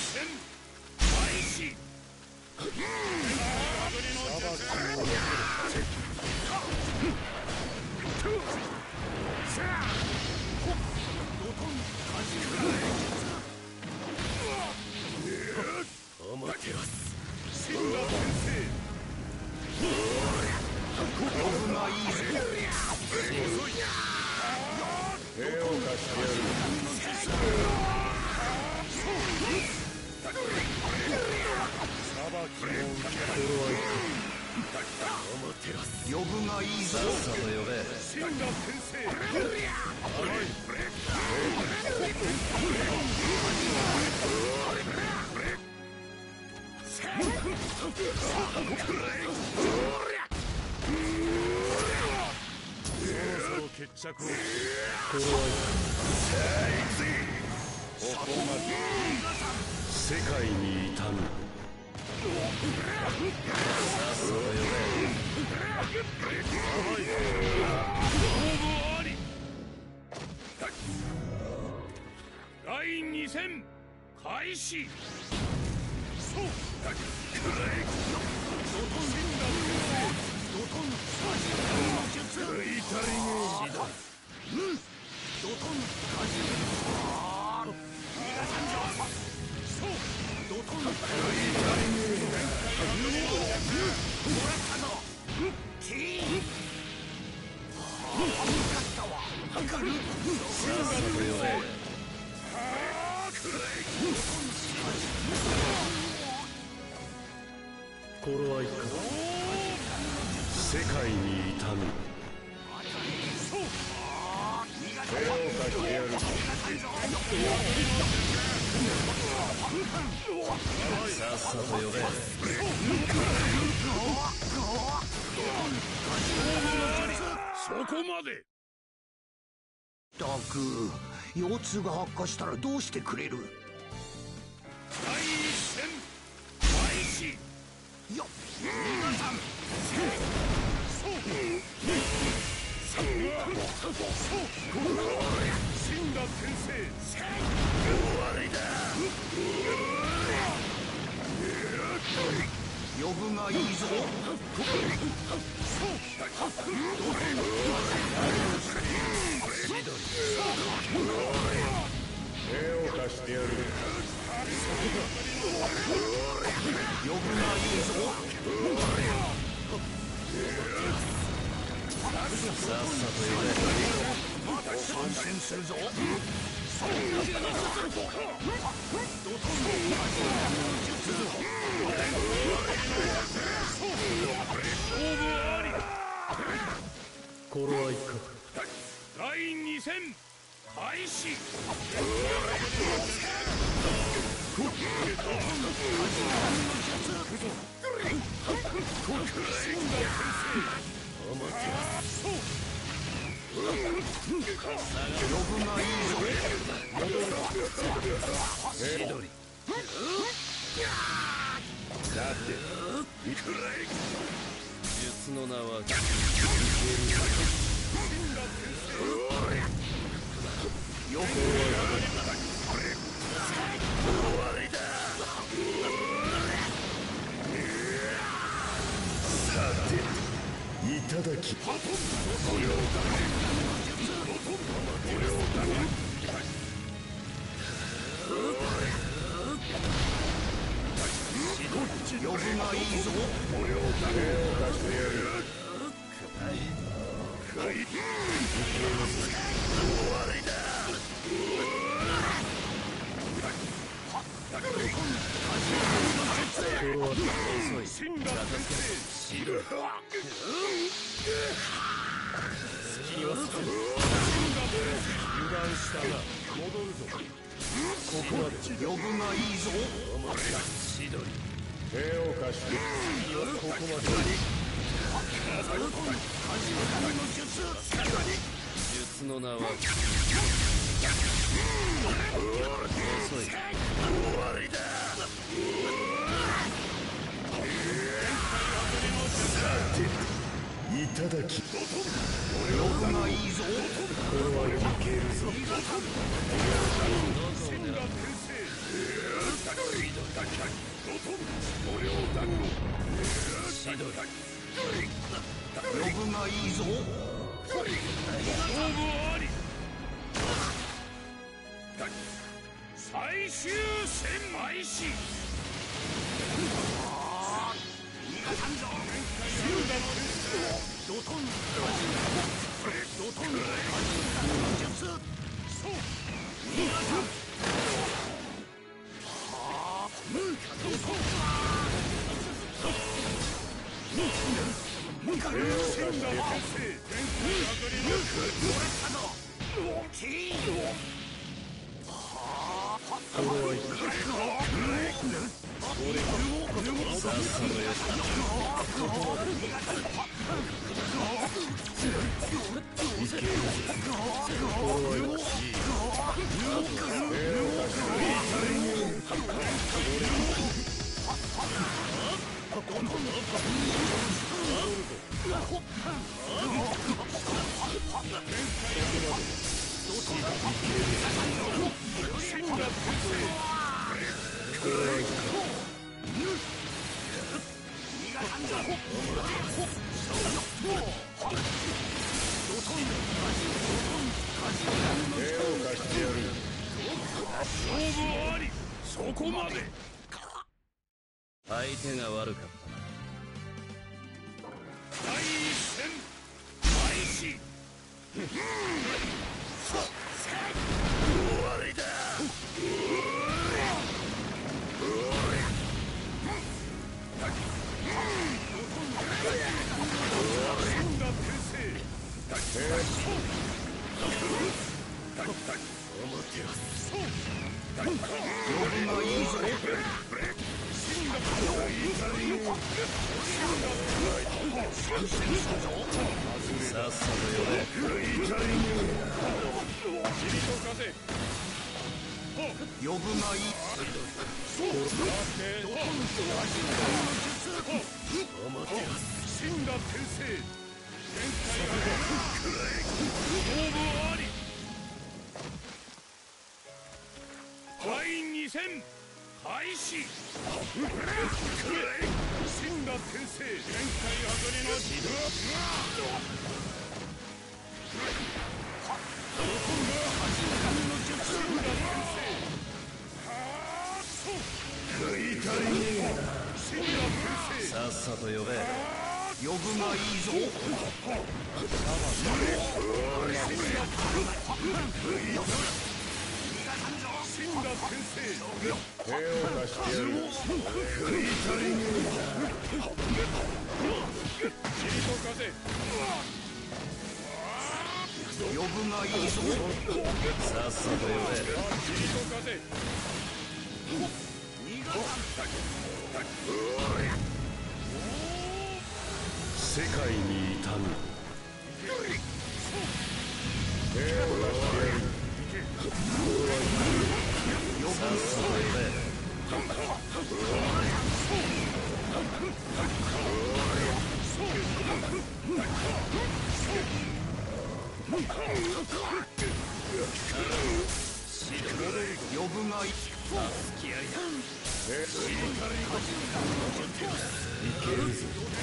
呼ぶがいいぞ。さっさと呼べ。神羅転生。そろそろ決着を。これはここまで。世界に至む。さっさと呼べ。第2戦開始。そうだ。頃合いか。世界に至む。手を貸してやる。さっさと呼べ。そこまで。ったく、腰痛が悪化したらどうしてくれる。第一戦開始。よっ、皆さん。そう神羅転生。終わりだ。呼ぶがいいぞ。手を貸してやる。呼ぶがいいぞ。さっさと呼べ。参戦するぞ。頃合いか。第2戦開始。呼ぶがいいぞ。千鳥。さて、術の名はよく終わりだ。さて、いただき。呼ぶがいいぞ。手を貸してやる。終わりだ。油断したな。戻るぞ。ここまで。呼ぶがいいぞ。千鳥。手を貸して。ここまで。術の名は遅い。終わりだ。さて、いただき。呼ぶがいいぞ。これはいけるぞ。神羅転生。 無料団子シドラ呼ぶがいいぞ。勝負あり。最終戦開始。逃がさんぞ。ドトンドトンの術。そう逃がさん。ドトン戦だ先生。天空上がりのもらったぞ。キーそこまで。 相手が悪かったな。 第一戦開始。終わりだ。 さっさと呼べ。 呼ぶがいい。死んだ天聖。天界が勝負あり。第二戦開始。死んだ天聖。天界上がりの指導。 さっさと呼べ。 呼ぶがいいぞ。死んだ天聖。手を貸してやる。塵と風。呼ぶがいいぞ。 さっさと呼べ。 塵と風。逃がさん。 世界に至る。 手を出してやる。 さっさと呼べ。 呼ぶがいい。 いけるぞ。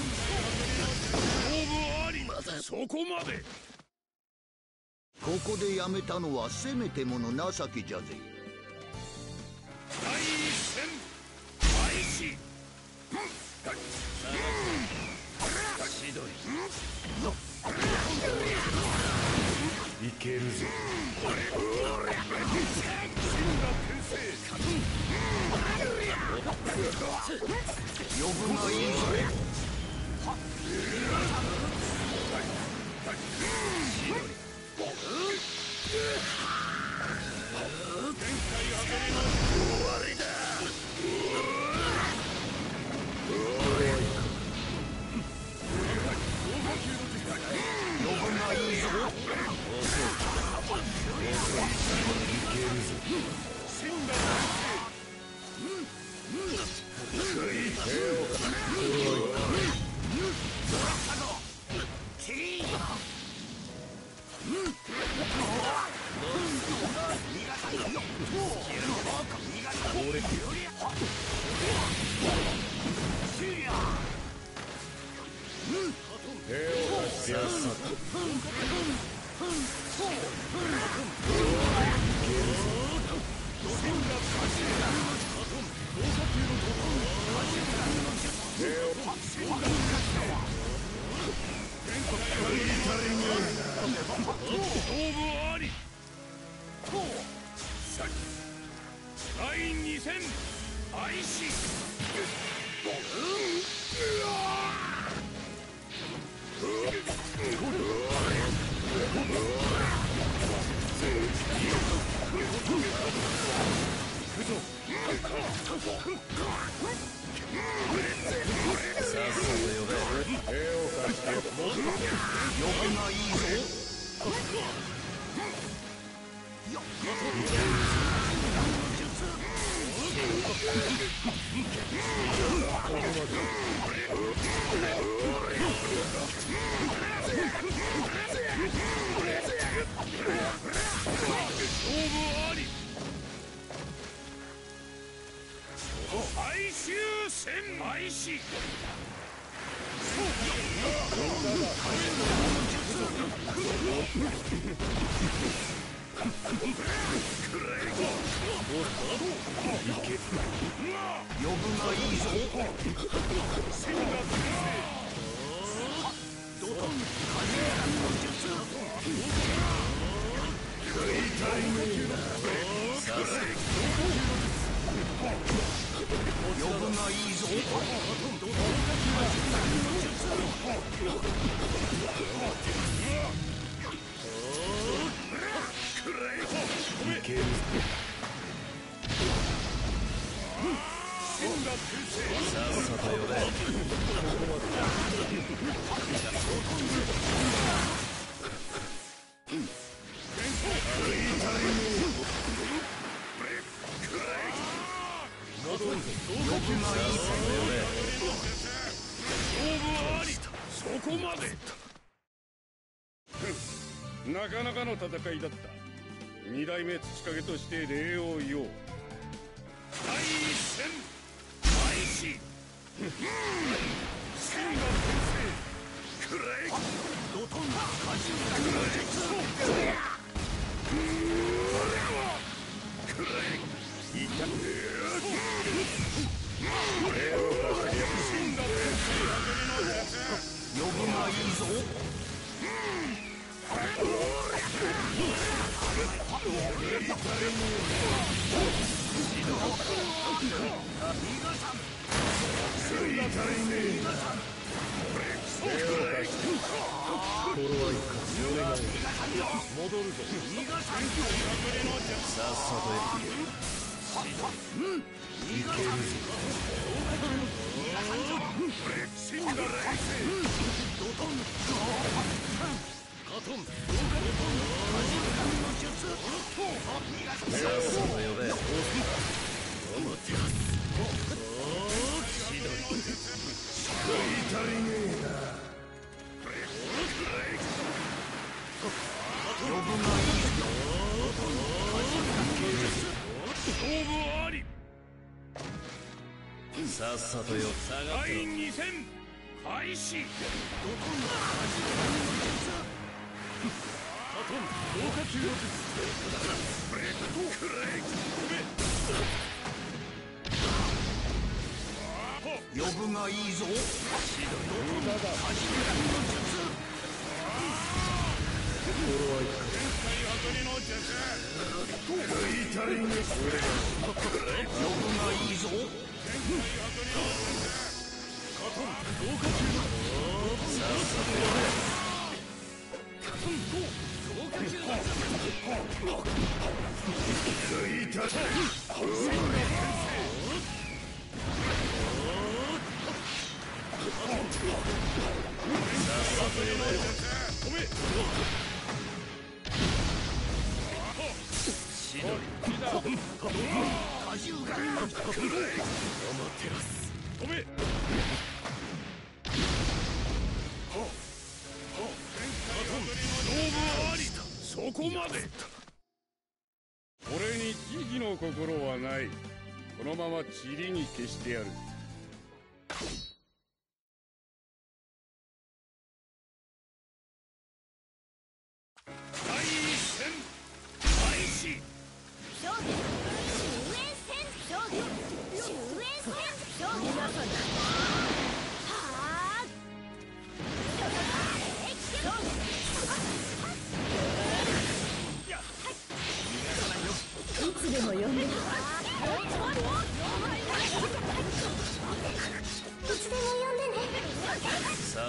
勝負あり。そこまで。ここでやめたのはせめてもの情けじゃぜ。第一戦開始。 いけるぞ。 呼ぶがいいぞ。終わりだ。呼ぶがいいぞ。死んだ手を貸してやる。 第2戦開始。最終戦開始。呼ぶがいいぞ。呼ぶがいいぞ。 いけるぞ。さっさと呼べ。 そこまで。 なかなかの戦いだった。二代目土影として礼を言おう。 第一戦開始。千が転生くらえ。ドトン果汁がの術。くらえ。いた。呼ぶがいいぞ。戻るぞ。 さっさと行け。いけるぞ。さっさと呼べ。 勝負あり。 さっさとよ。 第2戦開始。呼ぶがいいぞ。呼ぶがいいぞ。そこまで。 俺に慈悲の心はない。このまま塵に消してやる。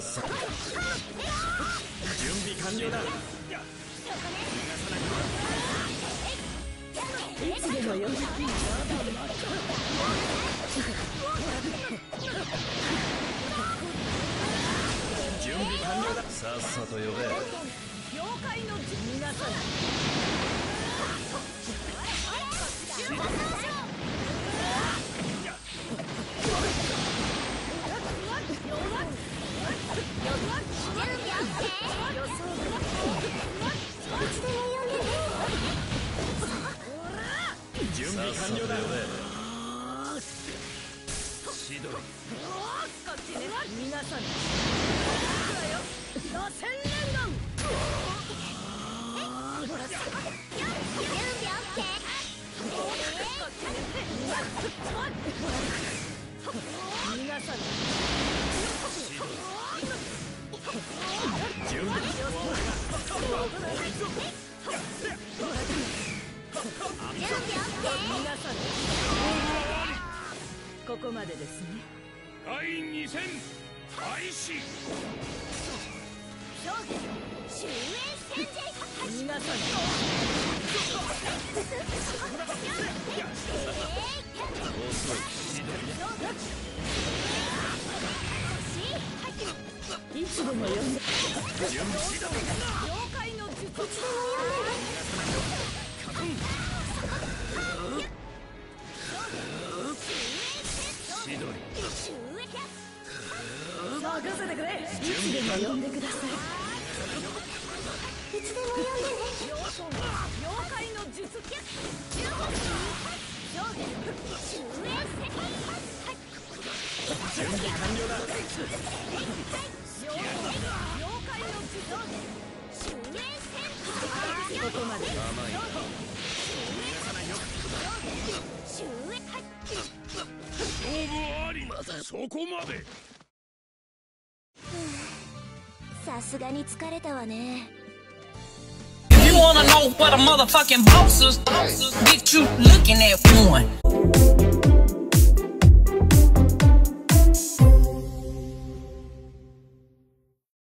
っさと準備完了だ。 いつでもよ準備完了だ。さっさと呼べ。 妖怪の皆さん準備完了だ。シドリ皆さん螺旋連弾皆さん準備皆さんここまでですね。 第2戦開始。 皆さんいつでも呼んで妖怪の術任せてくれ。いつでも呼んでください。いつでも呼んでね。妖怪の術準備完了だ。 ここまで。 勝負あり。そこまで。 さすがに疲れたわね。 You wanna know what a motherfucking boss is? Get you looking at one.